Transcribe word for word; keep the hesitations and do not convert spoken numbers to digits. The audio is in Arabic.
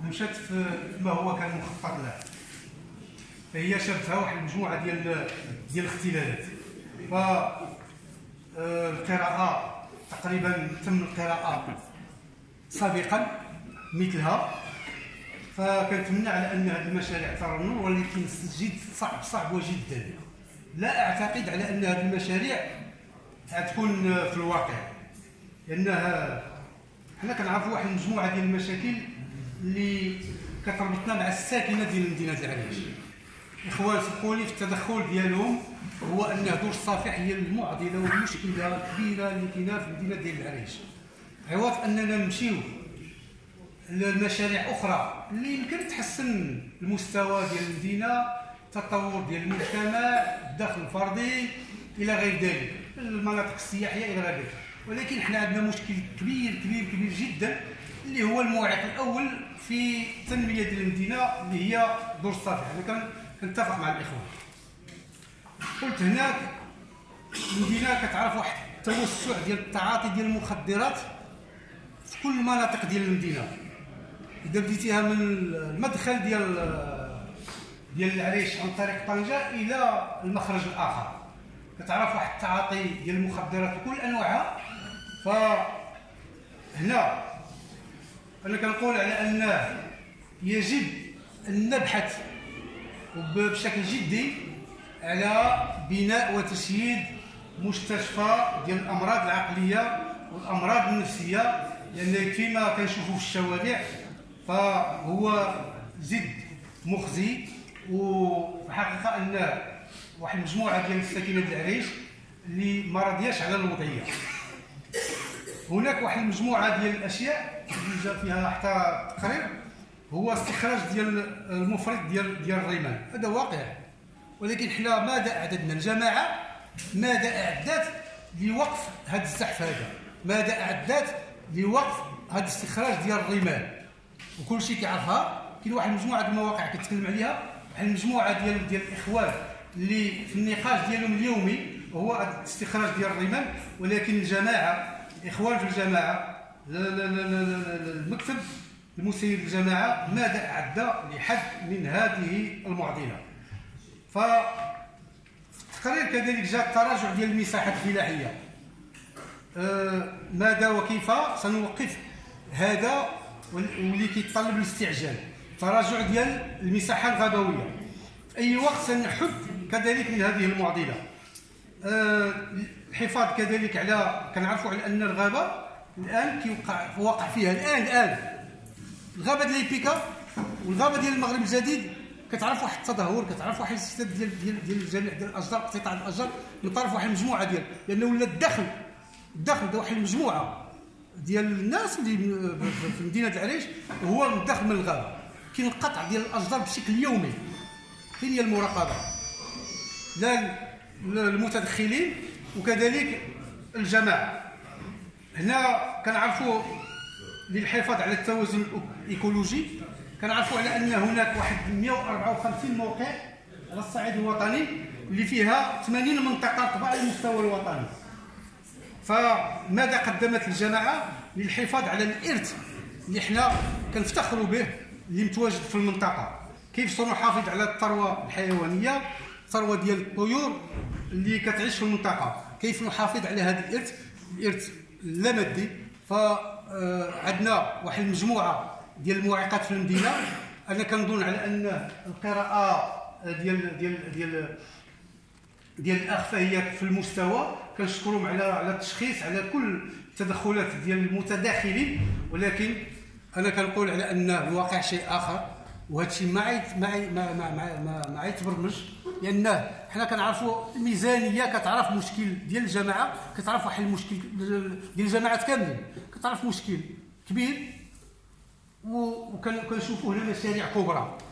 مشات في ما هو كان مخطط له، فهي شابتها واحد المجموعه ديال ديال الاختلالات. ف القراءه تقريبا تم القراءه سابقا مثلها، فكنتمنى على ان هذه المشاريع ترنم، ولكن جد صعب صعبه جدا. لا اعتقد على ان هذه المشاريع غتكون في الواقع، لانها حنا كنعرفوا واحد المجموعه ديال المشاكل اللي كتربطنا مع الساكنه ديال مدينه العريش. اخوان سبقوا لي في التدخل ديالهم، هو ان دور الصفيح هي المعضله والمشكله الكبيره اللي كاينه في المدينه ديال العريش. عوض اننا نمشيو لمشاريع اخرى اللي يمكن تحسن المستوى ديال المدينه، التطور ديال المجتمع، الدخل الفردي الى غير ذلك، المناطق السياحيه الى غير ذلك، ولكن حنا عندنا مشكل كبير كبير كبير جدا اللي هو المعيق الاول في التنميه ديال المدينه اللي هي دور الصفيح. انا كنتفق مع الاخوان. قلت هناك المدينه كتعرف واحد التوسع ديال التعاطي ديال المخدرات في كل المناطق ديال المدينه. اذا بديتيها من المدخل ديال ديال العريش عن طريق طنجه الى المخرج الاخر، كتعرف واحد التعاطي ديال المخدرات بكل انواعها. فهنا انا كنقول على ان يجب ان نبحث بشكل جدي على بناء وتشييد مستشفى ديال الامراض العقليه والامراض النفسيه، لان كما كنشوفوا في الشوارع فهو زد مخزي. وحقيقه ان واحد المجموعه ديال الساكنه ديال العريش اللي ما راضياش على الوضعيه. هناك واحد المجموعه ديال الاشياء اللي جا فيها حتى تقرير، هو استخراج ديال المفرط ديال ديال الرمال. هذا واقع، ولكن حنا ماذا اعددنا؟ الجماعه ماذا اعدت لوقف هذا الزحف هذا؟ ماذا اعدت لوقف هذا الاستخراج ديال الرمال؟ وكل شيء كيعرفها. كاين واحد المجموعه ديال المواقع كتكلم عليها، واحد المجموعه ديال ديال الاخوان اللي في النقاش ديالهم اليومي هو استخراج ديال الرمال، ولكن الجماعه الاخوان في الجماعه لا لا لا لا المكتب المسير الجماعه ماذا اعد لحد من هذه المعضله؟ ف التقرير كذلك جاء التراجع ديال المساحات الفلاحيه. أه ماذا وكيف سنوقف هذا واللي كيتطلب الاستعجال؟ تراجع ديال المساحه الغابويه، في اي وقت سنحد كذلك من هذه المعضله. أه الحفاظ كذلك على، كنعرفوا على ان الغابه الان كيوقع واقع فيها الان الان الغابه ديال ليبيكا والغابه ديال المغرب الجديد، كتعرف واحد التدهور، كتعرف واحد الاستفاده ديال ديال ديال الجميع ديال الاشجار، قطاع الاشجار من طرف واحد المجموعه ديال، لانه ولا الدخل الدخل ديال واحد المجموعه ديال الناس اللي في مدينه العريش هو من الدخل من الغابه. كاين القطع ديال الاشجار بشكل يومي. فين هي المراقبه؟ لا المتدخلين وكذلك الجماعه. هنا كنعرفوا للحفاظ على التوازن الايكولوجي، كنعرفوا على ان هناك واحد مئة وأربعة وخمسين موقع على الصعيد الوطني اللي فيها ثمانين منطقه طبعا على المستوى الوطني. فماذا قدمت الجماعه للحفاظ على الارث اللي حنا كنفتخروا به اللي متواجد في المنطقه؟ كيف سنحافظ على الثروه الحيوانيه، الثروه ديال الطيور اللي كتعيش في المنطقه؟ كيف نحافظ على هذا الارث الارث اللامادي؟ فعندنا واحد المجموعه ديال المعيقات في المدينه. انا كنظن على ان القراءه ديال ديال ديال ديال الاخ فهي في المستوى. كنشكرهم على على التشخيص على كل التدخلات ديال المتداخلين، ولكن انا كنقول على ان الواقع شيء اخر، وهذا الشيء ما ما ما ما ما يتبرمج، لان حنا كنعرفوا الميزانيه كتعرف مشكل ديال الجماعه، كتعرف واحد المشكل ديال الجماعات كاملين، كتعرف مشكل كبير، وكنشوفوا هنا مشاريع كبرى